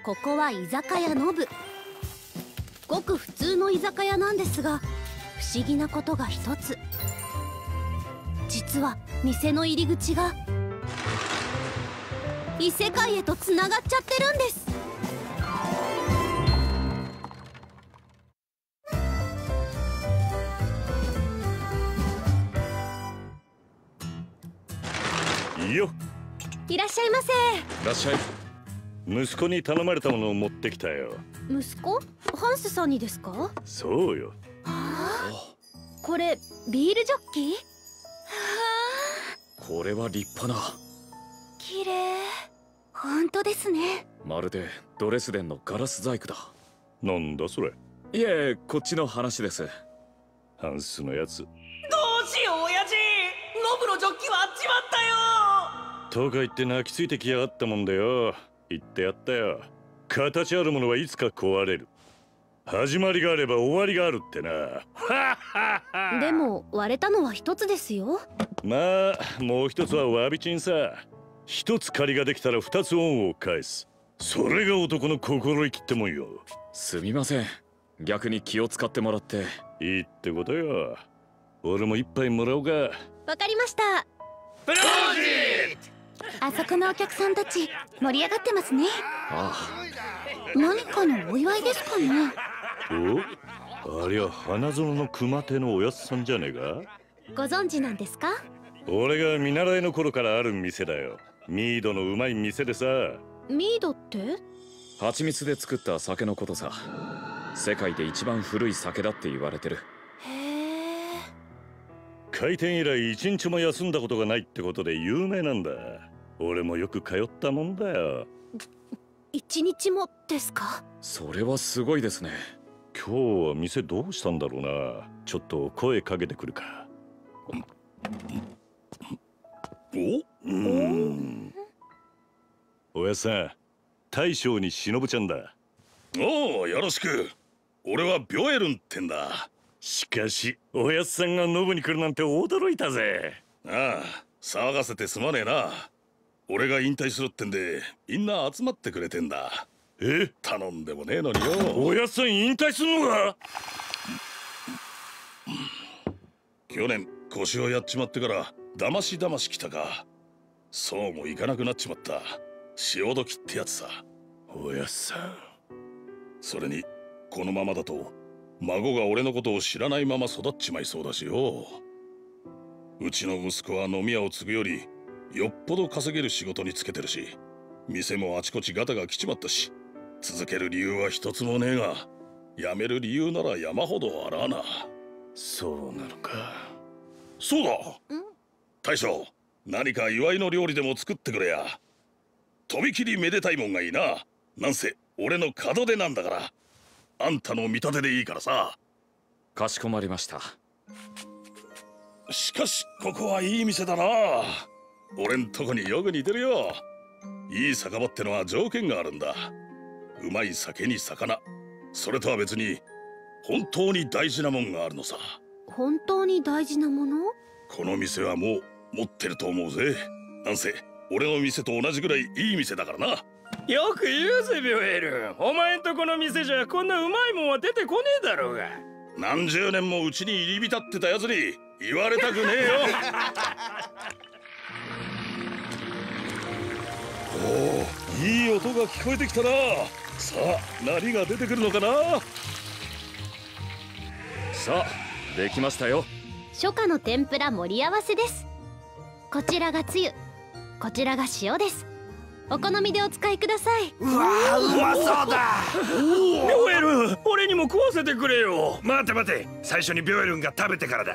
ここは居酒屋のぶ。ごく普通の居酒屋なんですが、不思議なことが一つ。実は店の入り口が異世界へとつながっちゃってるんです。 いいよ。 いらっしゃいませ。 いらっしゃい。息子に頼まれたものを持ってきたよ。 息子？ハンスさんにですか？ そうよ。 はあ、これビールジョッキ？はあ、これは立派な。 綺麗。本当ですね。 まるでドレスデンのガラス細工だ。 なんだそれ。 いえ、こっちの話です。 ハンスのやつ。 どうしよう親父、ノブのジョッキ割っちまったよ。 とか言って泣きついてきやがったもんだよ。言ってやったよ。形あるものはいつか壊れる。始まりがあれば終わりがあるってな。 でも割れたのは一つですよ。 まあもう一つはわびちんさ。一つ借りができたら二つ恩を返す。それが男の心意気ってもんよ。 すみません、逆に気を使ってもらって。 いいってことよ。俺も一杯もらおうか。 わかりました。 プロジェクト。 あそこのお客さんたち盛り上がってますね。 ああ、何かのお祝いですかね。 お、ありゃ花園の熊手のおやっさんじゃねえか。 ご存知なんですか？ 俺が見習いの頃からある店だよ。ミードのうまい店でさ。 ミードって？ 蜂蜜で作った酒のことさ。世界で一番古い酒だって言われてる。 へえ。 開店以来一日も休んだことがないってことで有名なんだ。俺もよく通ったもんだよ。 一日もですか？ それはすごいですね。 今日は店どうしたんだろうな。ちょっと声かけてくるか。おやっさん、大将に忍ちゃんだ。 おお、よろしく。俺はビョエルンってんだ。 しかしおやっさんがノブに来るなんて驚いたぜ。 ああ、騒がせてすまねえな。俺が引退するってんでみんな集まってくれてんだ。頼んでもねえのによ。 おやっさん引退するのか？ 去年腰をやっちまってからだまし来たか。そうもいかなくなっちまった。潮時ってやつさ。 おやっさん。 それにこのままだと孫が俺のことを知らないまま育っちまいそうだしよ。うちの息子は飲み屋を継ぐよりよっぽど稼げる仕事につけてるし、店もあちこちガタが来ちまったし、続ける理由は一つもねえが、辞める理由なら山ほどあらあな。 そうなのか。 そうだ、大将、何か祝いの料理でも作ってくれや。とびきりめでたいもんがいいな。なんせ俺の門出なんだから。あんたの見立てでいいからさ。 かしこまりました。 しかしここはいい店だな。俺んとこによく似てるよ。いい酒場ってのは条件があるんだ。うまい酒に魚、それとは別に本当に大事なもんがあるのさ。 本当に大事なもの？ この店はもう持ってると思うぜ。なんせ俺の店と同じぐらいいい店だからな。 よく言うぜビョエル。お前んとこの店じゃこんなうまいもんは出てこねえだろうが。 何十年もうちに入り浸ってたやつに言われたくねえよ。おお、いい音が聞こえてきたな。さあ何が出てくるのかな。 さあできましたよ。 初夏の天ぷら盛り合わせです。こちらがつゆ、こちらが塩です。お好みでお使いください。 うわー、うまそうだ。ビョエル、俺にも食わせてくれよ。 待て待て、最初にビョエルンが食べてからだ。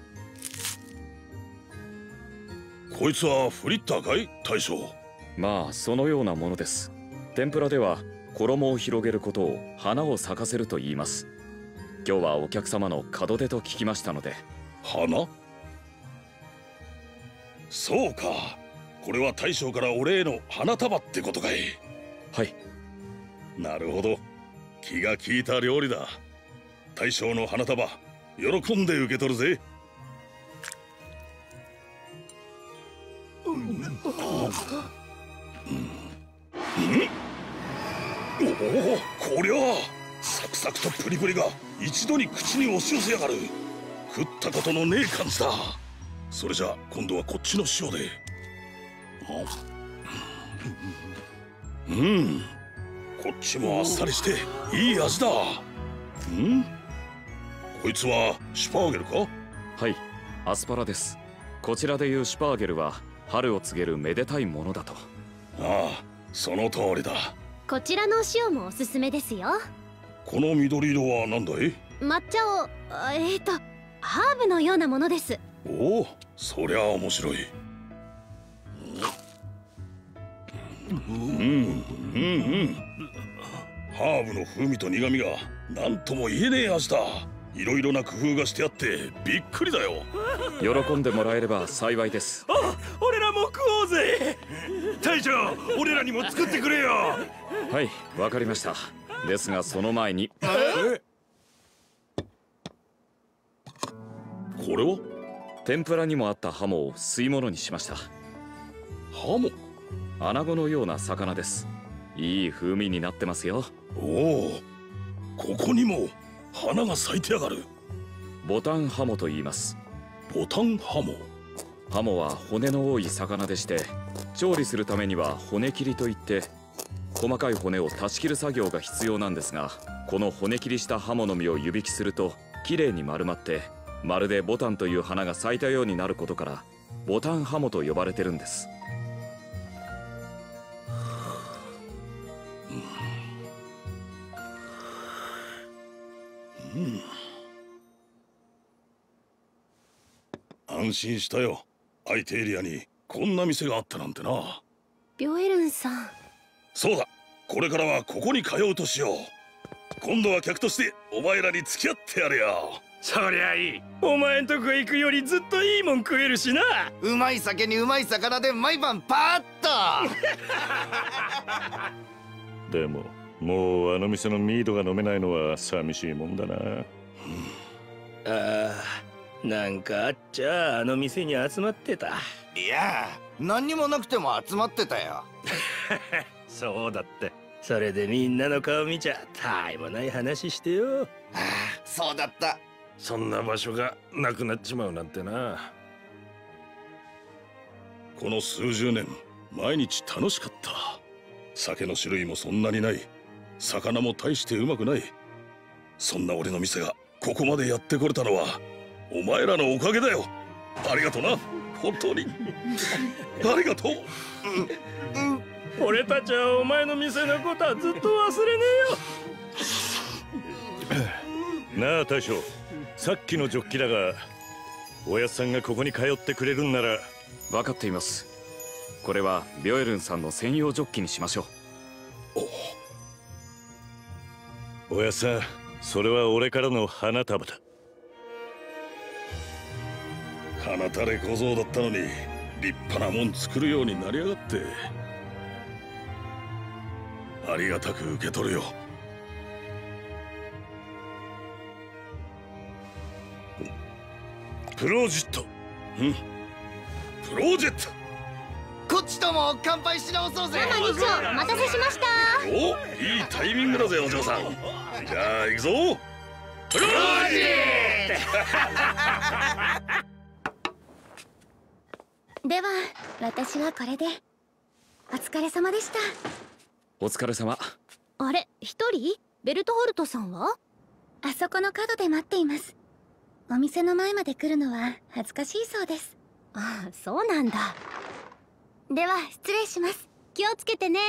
こいつはフリッターかい大将。 まあそのようなものです。天ぷらでは衣を広げることを花を咲かせると言います。今日はお客様の門出と聞きましたので。 花？そうか、これは大将から俺への花束ってことかい。 はい。 なるほど、気が利いた料理だ。大将の花束喜んで受け取るぜ。 おお、こりゃサクサクとプリプリが一度に口に押し寄せやがる。食ったことのねえ感じだ。それじゃ今度はこっちの塩で。こっちもあっさりしていい味だ。こいつはシュパーゲルか？ はい、アスパラです。こちらでいうシュパーゲルは春を告げるめでたいものだと。 ああ、その通りだ。 こちらのお塩もおすすめですよ。 この緑色は何だい？ 抹茶をハーブのようなものです。 おお、そりゃ面白い。ハーブの風味と苦味が何とも言えねえ味だ。いろいろな工夫がしてあってびっくりだよ。 喜んでもらえれば幸いです。 俺らも食おうぜ。 隊長、俺らにも作ってくれよ。 はい、わかりました。ですがその前にこれは天ぷらにもあったハモを吸い物にしました。 ハモ？ アナゴのような魚です。いい風味になってますよ。 おお、ここにも花が咲いてやがる。 ボタンハモと言います。 ボタンハモ？ ハモは骨の多い魚でして、調理するためには骨切りといって細かい骨を断ち切る作業が必要なんですが、この骨切りしたハモの実を湯引きするときれいに丸まって、まるでボタンという花が咲いたようになることからボタンハモと呼ばれてるんです。 安心したよ。相手エリアにこんな店があったなんてな。 ビョエルンさん。 そうだ、これからはここに通うとしよう。今度は客としてお前らに付き合ってやれよ。 そりゃいい。 お前んとこ行くよりずっといいもん食えるしな。 うまい酒にうまい魚で毎晩パーッとでももうあの店のミードが飲めないのは寂しいもんだな。 ああ、なんかあっちゃあの店に集まってた。 いや、何にもなくても集まってたよ。 そうだって。それでみんなの顔見ちゃたいもない話してよ。 ああ、そうだった。 そんな場所がなくなっちまうなんてな。 この数十年毎日楽しかった。酒の種類もそんなにない。魚も大してうまくない。そんな俺の店がここまでやってこれたのはお前らのおかげだよ。ありがとな、本当にありがとう。 俺たちはお前の店のことはずっと忘れねえよ。なあ大将、さっきのジョッキだがおやっさんがここに通ってくれるんなら。 分かっています。これはビョエルンさんの専用ジョッキにしましょう。おやっさん、それは俺からの花束だ。 鼻たれ小僧だったのに立派なもん作るようになりやがって。ありがたく受け取るよ。 プロジェット。 プロジェット。 こっちとも乾杯し直そうぜ。 ママ議長、お待たせしました。 お、いいタイミングだぜお嬢さん。じゃあ行くぞ。プロジェット。では私はこれで。お疲れ様でした。 お疲れ様。 あれ、一人？ベルトホルトさんは？ あそこの角で待っています。お店の前まで来るのは恥ずかしいそうです。 ああ、そうなんだ。 では失礼します。 気をつけてね。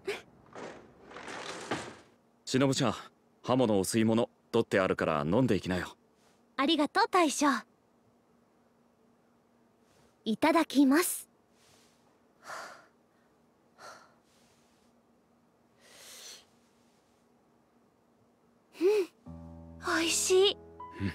しのぶちゃん、ハモのお吸い物取ってあるから飲んでいきなよ。 ありがとう大将。いただきます。おいしい。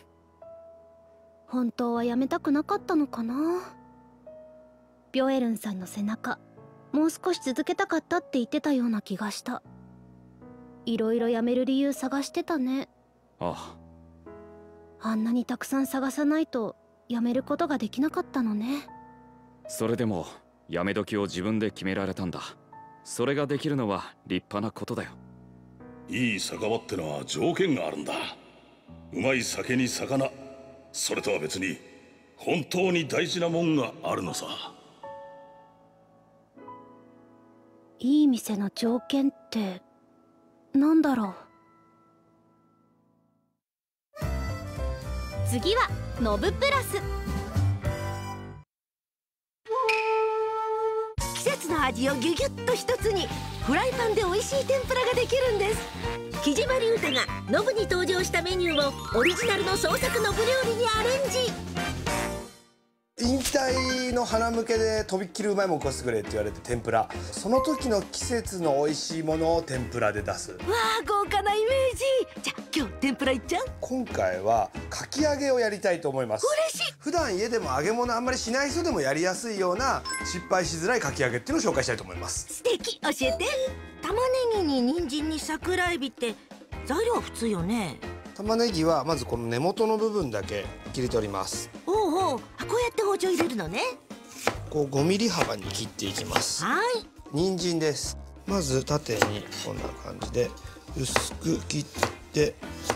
本当はやめたくなかったのかな。ビョエルンさんの背中、もう少し続けたかったって言ってたような気がした。いろいろやめる理由探してたね。 ああ。あんなにたくさん探さないとやめることができなかったのね。 それでもやめ時を自分で決められたんだ。それができるのは立派なことだよ。 いい酒場ってのは条件があるんだ。うまい酒に魚、それとは別に本当に大事なもんがあるのさ。 いい店の条件ってなんだろう。次はノブプラス。 季節の味をギュギュッと一つに、フライパンで美味しい天ぷらができるんです。木島隆太がノブに登場したメニューをオリジナルの創作ノブ料理にアレンジ。 引退の花向けでとびっきりうまいもん食わせてくれって言われて天ぷら、その時の季節の美味しいものを天ぷらで出す。 わあ、豪華なイメージ。じゃあ今日天ぷらいっちゃう？ 今回はかき揚げをやりたいと思います。 嬉しい。 普段家でも揚げ物あんまりしない人でもやりやすいような失敗しづらいかき揚げっていうのを紹介したいと思います。 素敵、教えて。玉ねぎに人参に桜エビって材料は普通よね。 玉ねぎはまずこの根元の部分だけ切り取ります。 おうおう、こうやって包丁入れるのね。 こう5ミリ幅に切っていきます。 はい。 人参です。まず縦にこんな感じで薄く切って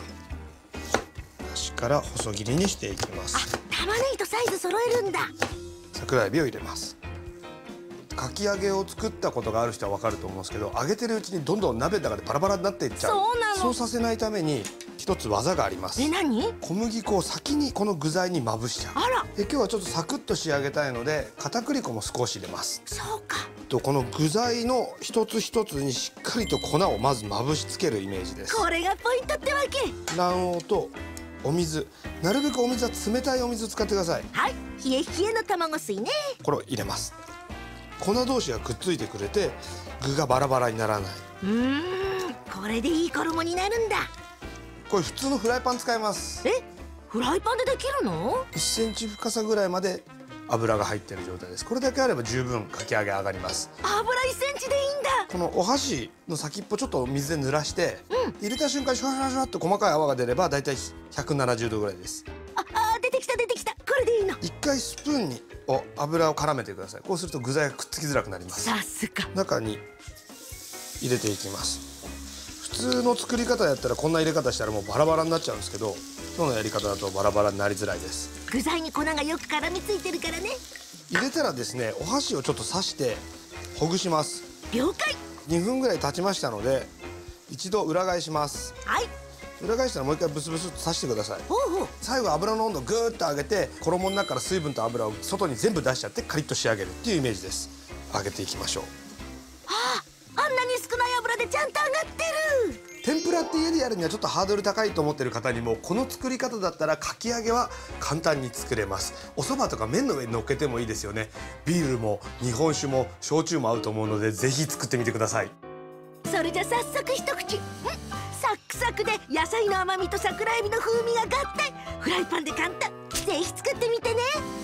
端から細切りにしていきます。 あ、玉ねぎとサイズ揃えるんだ。 桜エビを入れます。かき揚げを作ったことがある人は分かると思うんですけど、揚げてるうちにどんどん鍋の中でバラバラになっていっちゃう。 そうなの。 そうさせないために一つ技があります。 何？ 小麦粉を先にこの具材にまぶしちゃう。 あら。 で今日はちょっとサクッと仕上げたいので片栗粉も少し入れます。 そうか。 この具材の一つ一つにしっかりと粉をまずまぶしつけるイメージです。 これがポイントってわけ。 卵黄とお水、なるべくお水は冷たいお水を使ってください。 はい、冷え冷えの卵水ね。 これを入れます。粉同士がくっついてくれて具がバラバラにならない。 これでいい衣になるんだ。 これ普通のフライパン使います。 え、フライパンでできるの ？1センチ深さぐらいまで油が入っている状態です。これだけあれば十分かき揚げ上がります。 油1センチでいいんだ。 このお箸の先っぽちょっと水で濡らして、入れた瞬間シュワシュワシュワっと細かい泡が出ればだいたい170度ぐらいです。 出てきた出てきた。これでいいの。 一回スプーンに油を絡めてください。こうすると具材がくっつきづらくなります。 さすが。 中に入れていきます。普通の作り方やったらこんな入れ方したらもうバラバラになっちゃうんですけど、今日のやり方だとバラバラになりづらいです。 具材に粉がよく絡みついてるからね。 入れたらですね、お箸をちょっと刺してほぐします。 了解。 2分ぐらい経ちましたので一度裏返します。 はい。 裏返したらもう一回ブスブスと刺してください。 ほうほう。 最後油の温度をぐーっと上げて衣の中から水分と油を外に全部出しちゃってカリッと仕上げるっていうイメージです。揚げていきましょう。 あんなに少ない油でちゃんと揚がってる。 天ぷらって家でやるにはちょっとハードル高いと思ってる方にもこの作り方だったらかき揚げは簡単に作れます。お蕎麦とか麺の上に乗っけてもいいですよね。ビールも日本酒も焼酎も合うと思うのでぜひ作ってみてください。 それじゃ早速一口。サックサクで野菜の甘みと桜エビの風味が合体。フライパンで簡単。ぜひ作ってみてね。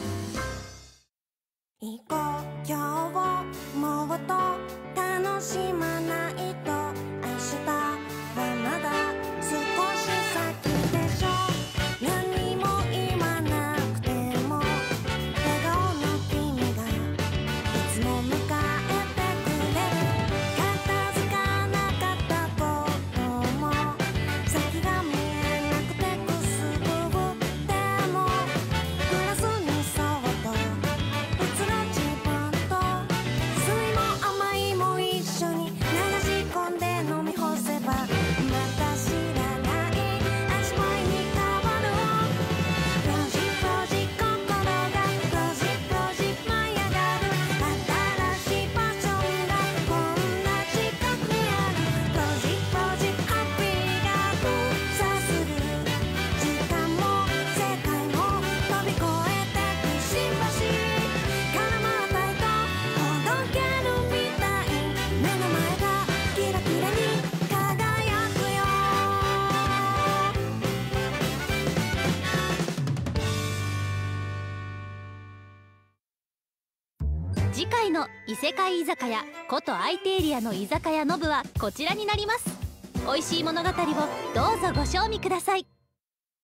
行こう今日もっと楽しまないと明日はまだ少し先でしょ。何も言わなくても笑顔の君がいつも迎えてくれる。片付かなかったことも先が見えなくてくすぶってもグラスにそっと移ろ自分と酸いも甘いも一緒に流し込んで飲み干せばまた知らない味わいに変わる。ロジロジ心がロジロジ舞い上がる。新しいパッションがこんな近くにある。ロジロジハッピーが交差する。時間も世界も飛び越えてく新橋からまたいとほどけるみたい。目の前がキラキラに輝くよ。 次回の異世界居酒屋古都アイテーリアの居酒屋ノブはこちらになります。美味しい物語をどうぞご賞味ください。